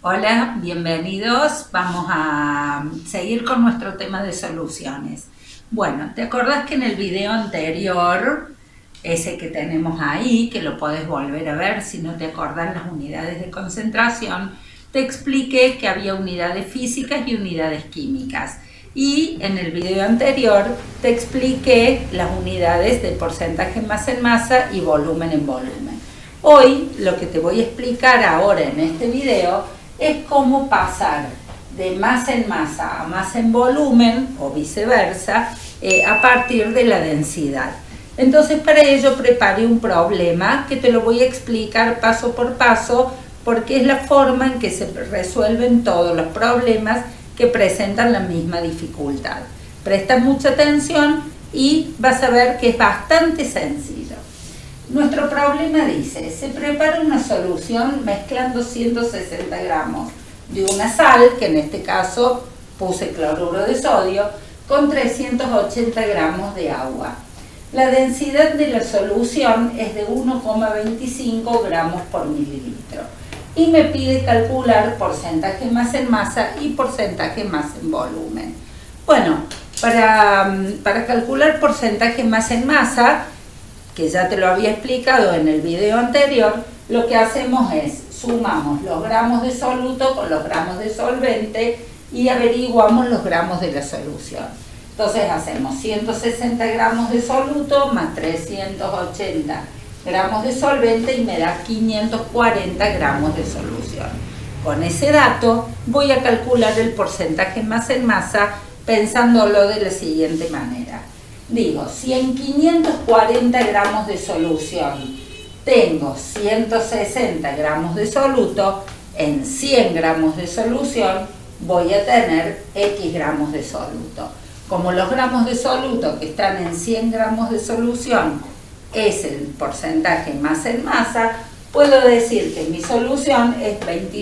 Hola, bienvenidos. Vamos a seguir con nuestro tema de soluciones. Bueno, ¿te acordás que en el video anterior, ese que tenemos ahí, que lo podés volver a ver si no te acordás las unidades de concentración, te expliqué que había unidades físicas y unidades químicas? Y en el video anterior te expliqué las unidades de porcentaje en masa y volumen en volumen. Hoy lo que te voy a explicar ahora en este video es cómo pasar de masa en masa a masa en volumen o viceversa a partir de la densidad. Entonces para ello preparé un problema que te lo voy a explicar paso por paso porque es la forma en que se resuelven todos los problemas que presentan la misma dificultad. Presta mucha atención y vas a ver que es bastante sencillo. Nuestro problema dice, se prepara una solución mezclando 160 gramos de una sal, que en este caso puse cloruro de sodio, con 380 gramos de agua. La densidad de la solución es de 1,25 gramos por mililitro. Y me pide calcular porcentaje masa en masa y porcentaje masa en volumen. Bueno, para calcular porcentaje masa en masa, que ya te lo había explicado en el video anterior, lo que hacemos es sumamos los gramos de soluto con los gramos de solvente y averiguamos los gramos de la solución. Entonces hacemos 160 gramos de soluto más 380 gramos de solvente y me da 540 gramos de solución. Con ese dato voy a calcular el porcentaje masa en masa pensándolo de la siguiente manera. Digo, si en 540 gramos de solución tengo 160 gramos de soluto, en 100 gramos de solución voy a tener X gramos de soluto. Como los gramos de soluto que están en 100 gramos de solución es el porcentaje masa en masa, puedo decir que mi solución es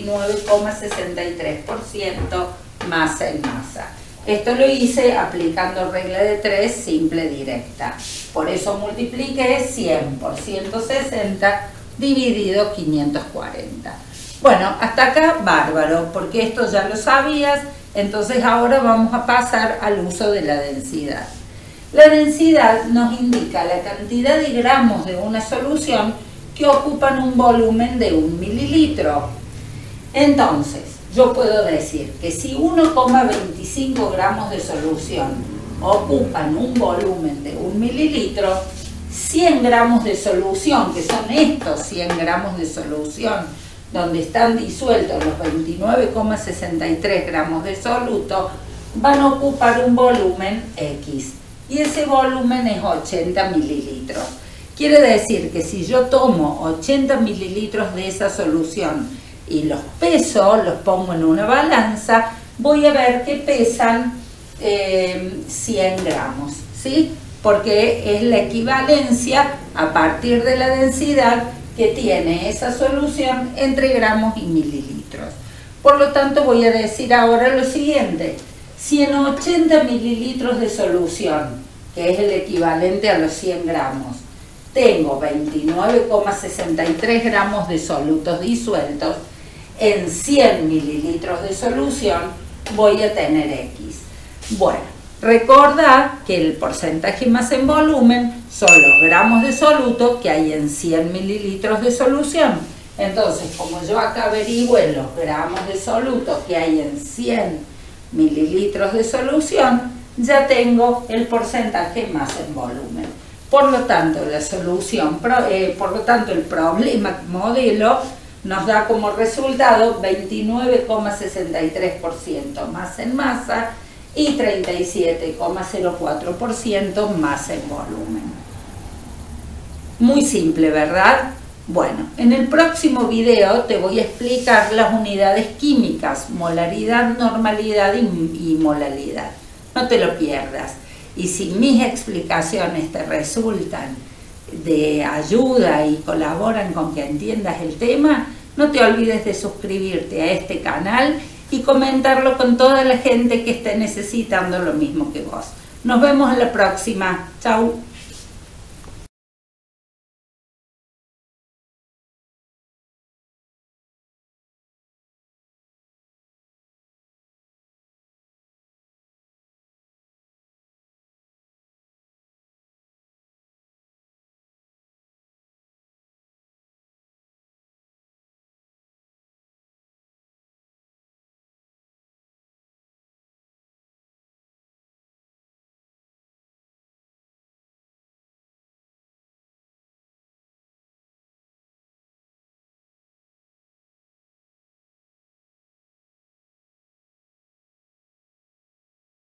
29,63% masa en masa. Esto lo hice aplicando regla de 3 simple directa. Por eso multipliqué 100 por 160 dividido 540. Bueno, hasta acá bárbaro, porque esto ya lo sabías, entonces ahora vamos a pasar al uso de la densidad. La densidad nos indica la cantidad de gramos de una solución que ocupan un volumen de 1 mililitro. Entonces, yo puedo decir que si 1,25 gramos de solución ocupan un volumen de 1 mililitro, 100 gramos de solución, que son estos 100 gramos de solución, donde están disueltos los 29,63 gramos de soluto, van a ocupar un volumen X. Y ese volumen es 80 mililitros. Quiere decir que si yo tomo 80 mililitros de esa solución y los peso, los pongo en una balanza, voy a ver que pesan 100 gramos, ¿sí? Porque es la equivalencia a partir de la densidad que tiene esa solución entre gramos y mililitros. Por lo tanto, voy a decir ahora lo siguiente. Si en 80 mililitros de solución, que es el equivalente a los 100 gramos, tengo 29,63 gramos de solutos disueltos, en 100 mililitros de solución voy a tener X. Bueno, recordá que el porcentaje masa en volumen son los gramos de soluto que hay en 100 mililitros de solución. Entonces, como yo acá averigüé los gramos de soluto que hay en 100 mililitros de solución, ya tengo el porcentaje masa en volumen. Por lo tanto, la solución, por lo tanto, el problema modelo nos da como resultado 29,63% masa en masa y 37,04% masa en volumen. Muy simple, ¿verdad? Bueno, en el próximo video te voy a explicar las unidades químicas, molaridad, normalidad y molalidad. No te lo pierdas. Y si mis explicaciones te resultan de ayuda y colaboran con que entiendas el tema, no te olvides de suscribirte a este canal y comentarlo con toda la gente que esté necesitando lo mismo que vos. Nos vemos en la próxima. Chau.